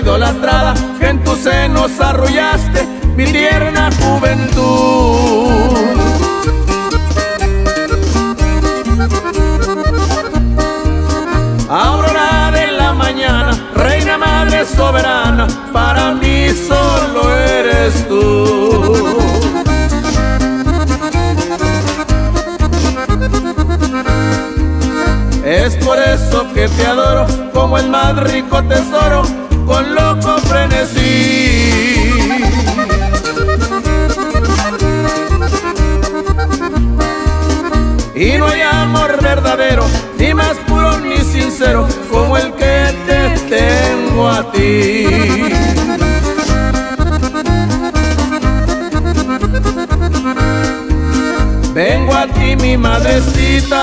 idolatrada, que en tus senos arrullaste mi tierna juventud. Aurora de la mañana, reina madre soberana, para mí solo eres tú. Es por eso que te adoro como el más rico tesoro, con loco frenesí. Y no hay amor verdadero, ni más puro ni sincero, como el que te tengo a ti. Vengo a ti, mi madrecita,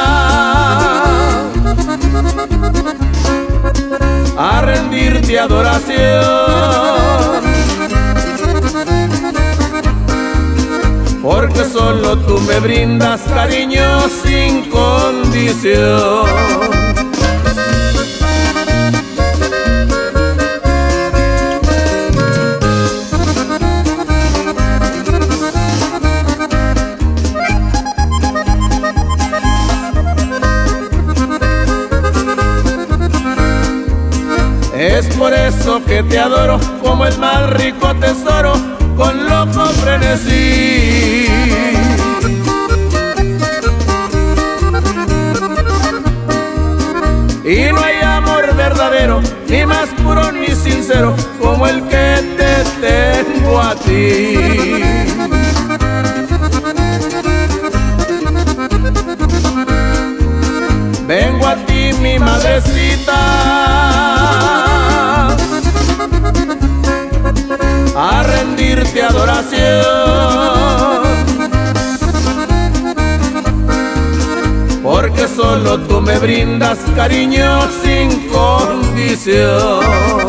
a rendirte adoración, porque solo tú me brindas cariño sin condición. Es por eso que te adoro como el más rico tesoro, con loco frenesí. Y no hay amor verdadero, ni más puro ni sincero, como el que te tengo a ti. Vengo a ti, mi madrecita, a rendirte adoración, porque solo tú me brindas cariño sin condición.